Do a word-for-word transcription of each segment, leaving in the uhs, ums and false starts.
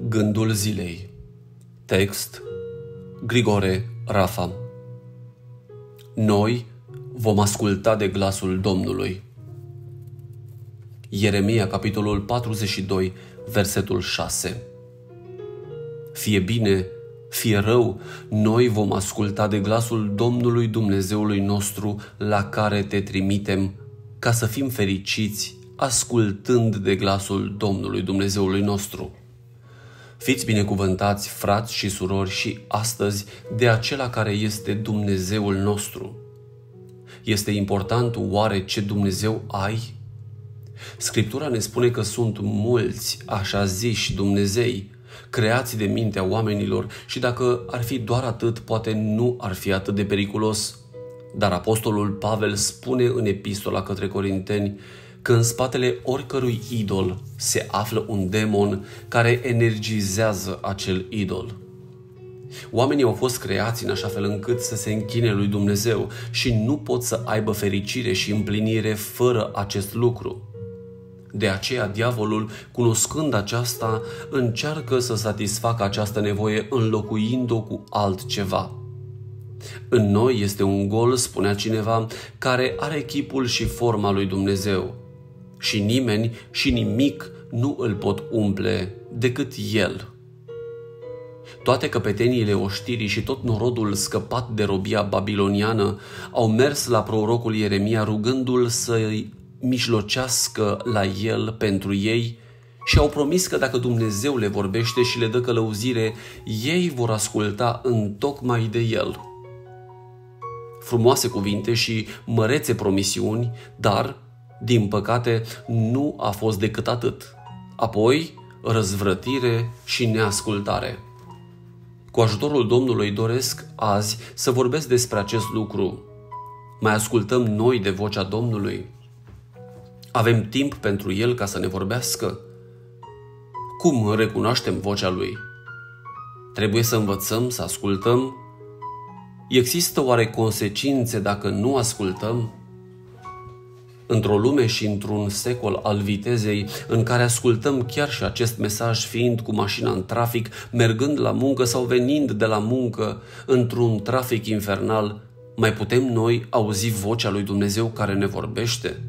Gândul zilei. Text Grigore Rafa. Noi vom asculta de glasul Domnului. Ieremia, capitolul patruzeci și doi, versetul șase. Fie bine, fie rău, noi vom asculta de glasul Domnului Dumnezeului nostru, la care te trimitem, ca să fim fericiți ascultând de glasul Domnului Dumnezeului nostru. Fiți binecuvântați, frați și surori, și astăzi de acela care este Dumnezeul nostru. Este important oare ce Dumnezeu ai? Scriptura ne spune că sunt mulți așa ziși Dumnezei, creați de mintea oamenilor, și dacă ar fi doar atât, poate nu ar fi atât de periculos. Dar apostolul Pavel spune în epistola către Corinteni că în spatele oricărui idol se află un demon care energizează acel idol. Oamenii au fost creați în așa fel încât să se închine lui Dumnezeu și nu pot să aibă fericire și împlinire fără acest lucru. De aceea diavolul, cunoscând aceasta, încearcă să satisfacă această nevoie înlocuind-o cu altceva. În noi este un gol, spunea cineva, care are chipul și forma lui Dumnezeu. Și nimeni și nimic nu îl pot umple decât El. Toate căpeteniile oștirii și tot norodul scăpat de robia babiloniană au mers la prorocul Ieremia rugându-l să-i mijlocească la el pentru ei și au promis că dacă Dumnezeu le vorbește și le dă călăuzire, ei vor asculta întocmai de El. Frumoase cuvinte și mărețe promisiuni, dar, din păcate, nu a fost decât atât. Apoi, răzvrătire și neascultare. Cu ajutorul Domnului doresc azi să vorbesc despre acest lucru. Mai ascultăm noi de vocea Domnului? Avem timp pentru El ca să ne vorbească? Cum recunoaștem vocea Lui? Trebuie să învățăm să ascultăm? Există oare consecințe dacă nu ascultăm? Într-o lume și într-un secol al vitezei, în care ascultăm chiar și acest mesaj fiind cu mașina în trafic, mergând la muncă sau venind de la muncă, într-un trafic infernal, mai putem noi auzi vocea lui Dumnezeu care ne vorbește?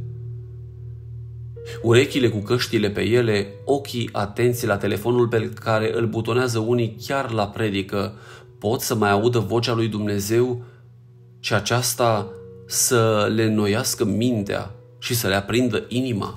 Urechile cu căștile pe ele, ochii atenți la telefonul pe care îl butonează unii chiar la predică, pot să mai audă vocea lui Dumnezeu și aceasta să le înnoiască mintea și să le aprindă inima?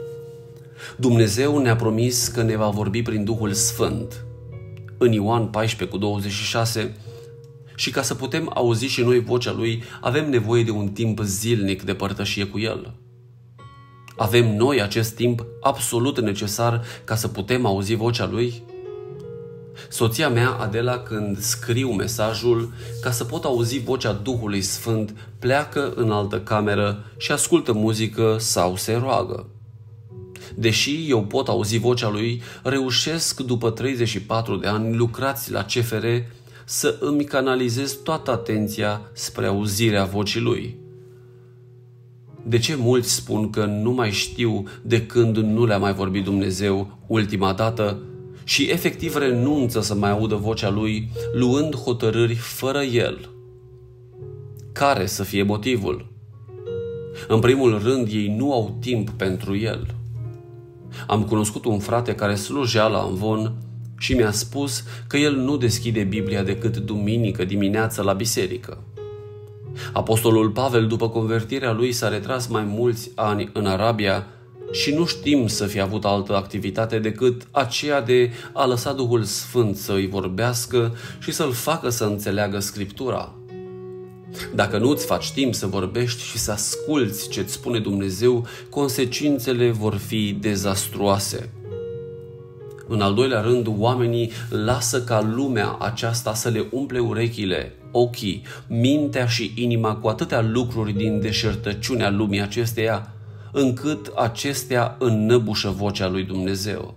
Dumnezeu ne-a promis că ne va vorbi prin Duhul Sfânt. În Ioan paisprezece cu douăzeci și șase, și ca să putem auzi și noi vocea Lui, avem nevoie de un timp zilnic de părtășie cu El. Avem noi acest timp absolut necesar ca să putem auzi vocea Lui? Soția mea, Adela, când scriu mesajul, ca să pot auzi vocea Duhului Sfânt, pleacă în altă cameră și ascultă muzică sau se roagă. Deși eu pot auzi vocea Lui, reușesc după treizeci și patru de ani lucrați la C F R să îmi canalizez toată atenția spre auzirea vocii Lui. De ce mulți spun că nu mai știu de când nu le-a mai vorbit Dumnezeu ultima dată și efectiv renunță să mai audă vocea Lui, luând hotărâri fără El? Care să fie motivul? În primul rând, ei nu au timp pentru El. Am cunoscut un frate care slujea la amvon și mi-a spus că el nu deschide Biblia decât duminică dimineața la biserică. Apostolul Pavel, după convertirea lui, s-a retras mai mulți ani în Arabia și nu știm să fi avut altă activitate decât aceea de a lăsa Duhul Sfânt să îi vorbească și să-l facă să înțeleagă Scriptura. Dacă nu îți faci timp să vorbești și să asculți ce-ți spune Dumnezeu, consecințele vor fi dezastruoase. În al doilea rând, oamenii lasă ca lumea aceasta să le umple urechile, ochii, mintea și inima cu atâtea lucruri din deșertăciunea lumii acesteia, încât acestea înnăbușă vocea lui Dumnezeu.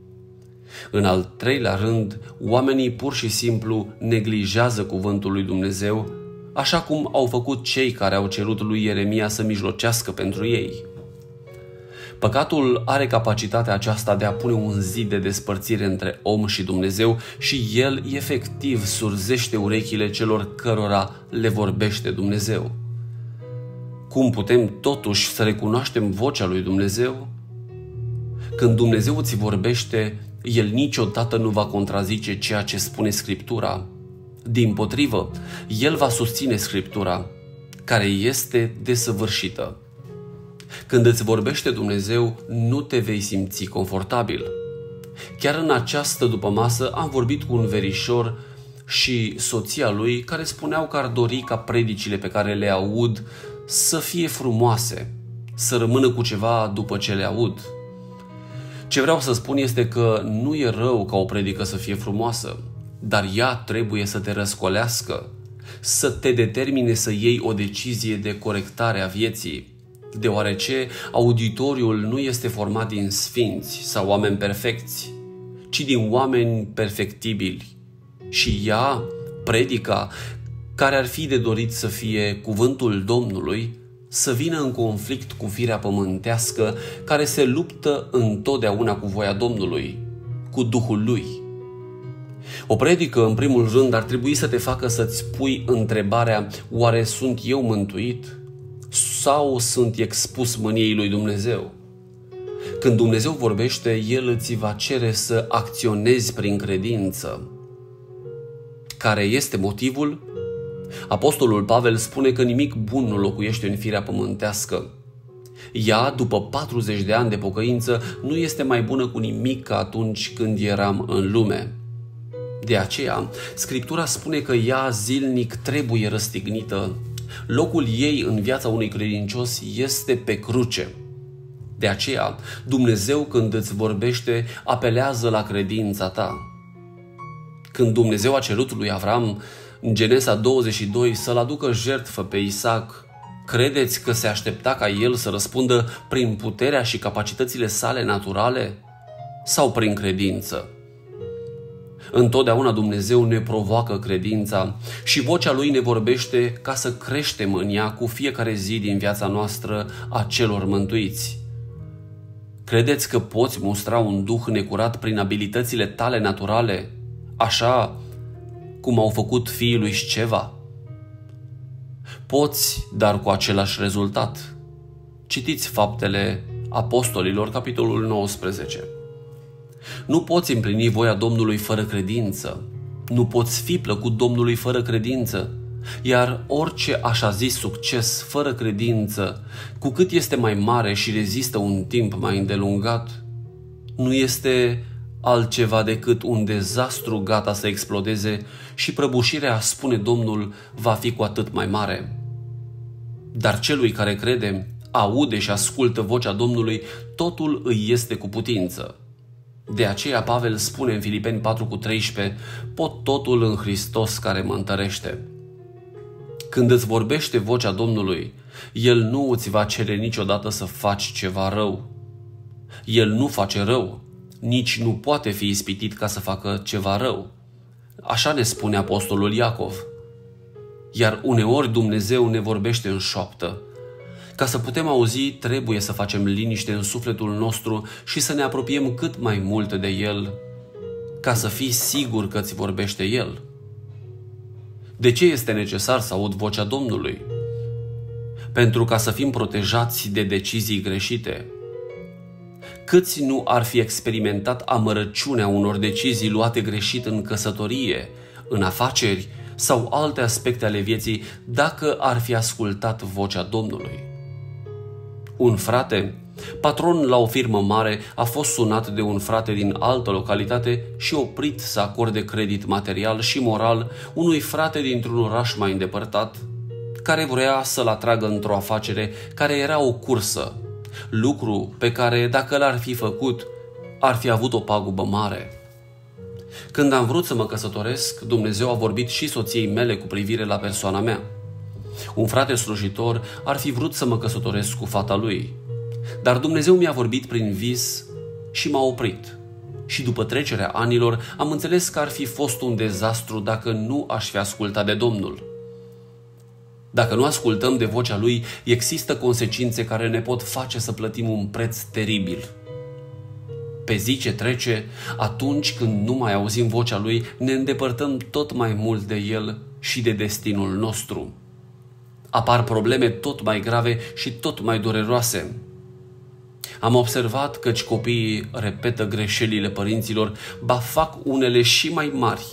În al treilea rând, oamenii pur și simplu neglijează cuvântul lui Dumnezeu, așa cum au făcut cei care au cerut lui Ieremia să mijlocească pentru ei. Păcatul are capacitatea aceasta de a pune un zid de despărțire între om și Dumnezeu și el efectiv surzește urechile celor cărora le vorbește Dumnezeu. Cum putem totuși să recunoaștem vocea lui Dumnezeu? Când Dumnezeu ți vorbește, El niciodată nu va contrazice ceea ce spune Scriptura. Dimpotrivă, El va susține Scriptura, care este desăvârșită. Când îți vorbește Dumnezeu, nu te vei simți confortabil. Chiar în această dupămasă am vorbit cu un verișor și soția lui care spuneau că ar dori ca predicile pe care le aud să fie frumoase, să rămână cu ceva după ce le aud. Ce vreau să spun este că nu e rău ca o predică să fie frumoasă, dar ea trebuie să te răscolească, să te determine să iei o decizie de corectare a vieții, deoarece auditoriul nu este format din sfinți sau oameni perfecți, ci din oameni perfectibili. Și ea, predica, care ar fi de dorit să fie cuvântul Domnului, să vină în conflict cu firea pământească care se luptă întotdeauna cu voia Domnului, cu Duhul Lui. O predică, în primul rând, ar trebui să te facă să-ți pui întrebarea: oare sunt eu mântuit sau sunt expus mâniei lui Dumnezeu? Când Dumnezeu vorbește, El îți va cere să acționezi prin credință. Care este motivul? Apostolul Pavel spune că nimic bun nu locuiește în firea pământească. Ea, după patruzeci de ani de pocăință, nu este mai bună cu nimic ca atunci când eram în lume. De aceea, Scriptura spune că ea zilnic trebuie răstignită. Locul ei în viața unui credincios este pe cruce. De aceea, Dumnezeu, când îți vorbește, apelează la credința ta. Când Dumnezeu a cerut lui Avram, în Genesa douăzeci și doi, să-l aducă jertfă pe Isaac, credeți că se aștepta ca el să răspundă prin puterea și capacitățile sale naturale sau prin credință? Întotdeauna Dumnezeu ne provoacă credința și vocea Lui ne vorbește ca să creștem în ea cu fiecare zi din viața noastră a celor mântuiți. Credeți că poți mustra un duh necurat prin abilitățile tale naturale, așa cum au făcut fiii lui Sceva? Poți, dar cu același rezultat. Citiți Faptele Apostolilor, capitolul nouăsprezece. Nu poți împlini voia Domnului fără credință. Nu poți fi plăcut Domnului fără credință. Iar orice așa zis succes fără credință, cu cât este mai mare și rezistă un timp mai îndelungat, nu este altceva decât un dezastru gata să explodeze și prăbușirea, spune Domnul, va fi cu atât mai mare. Dar celui care crede, aude și ascultă vocea Domnului, totul îi este cu putință. De aceea Pavel spune în Filipeni patru cu treisprezece: pot totul în Hristos care mă întărește. Când îți vorbește vocea Domnului, El nu îți va cere niciodată să faci ceva rău. El nu face rău, nici nu poate fi ispitit ca să facă ceva rău. Așa ne spune apostolul Iacov. Iar uneori Dumnezeu ne vorbește în șoaptă. Ca să putem auzi, trebuie să facem liniște în sufletul nostru și să ne apropiem cât mai mult de El, ca să fii sigur că ți vorbește El. De ce este necesar să aud vocea Domnului? Pentru ca să fim protejați de decizii greșite. Câți nu ar fi experimentat amărăciunea unor decizii luate greșit în căsătorie, în afaceri sau alte aspecte ale vieții dacă ar fi ascultat vocea Domnului? Un frate, patron la o firmă mare, a fost sunat de un frate din altă localitate și oprit să acorde credit material și moral unui frate dintr-un oraș mai îndepărtat, care vrea să-l atragă într-o afacere care era o cursă, lucru pe care, dacă l-ar fi făcut, ar fi avut o pagubă mare. Când am vrut să mă căsătoresc, Dumnezeu a vorbit și soției mele cu privire la persoana mea. Un frate slujitor ar fi vrut să mă căsătoresc cu fata lui, dar Dumnezeu mi-a vorbit prin vis și m-a oprit. Și după trecerea anilor am înțeles că ar fi fost un dezastru dacă nu aș fi ascultat de Domnul. Dacă nu ascultăm de vocea Lui, există consecințe care ne pot face să plătim un preț teribil. Pe zi ce trece, atunci când nu mai auzim vocea Lui, ne îndepărtăm tot mai mult de El și de destinul nostru. Apar probleme tot mai grave și tot mai dureroase. Am observat căci copiii repetă greșelile părinților, ba fac unele și mai mari.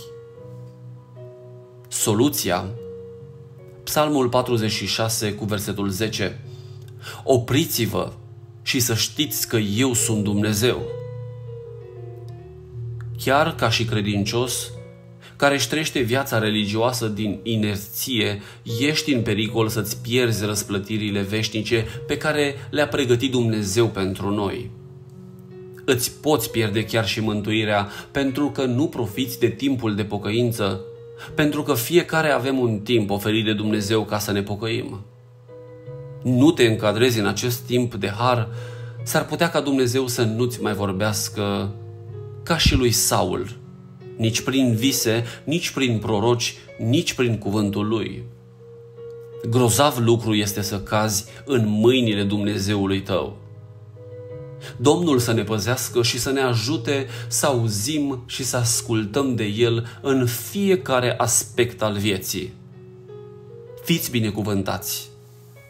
Soluția? Psalmul patruzeci și șase cu versetul zece. Opriți-vă și să știți că eu sunt Dumnezeu. Chiar ca și credincios, care își trăiește viața religioasă din inerție, ești în pericol să-ți pierzi răsplătirile veșnice pe care le-a pregătit Dumnezeu pentru noi. Îți poți pierde chiar și mântuirea pentru că nu profiți de timpul de pocăință, pentru că fiecare avem un timp oferit de Dumnezeu ca să ne pocăim. Nu te încadrezi în acest timp de har, s-ar putea ca Dumnezeu să nu-ți mai vorbească ca și lui Saul, nici prin vise, nici prin proroci, nici prin cuvântul lui. Grozav lucru este să cazi în mâinile Dumnezeului tău. Domnul să ne păzească și să ne ajute să auzim și să ascultăm de El în fiecare aspect al vieții. Fiți binecuvântați!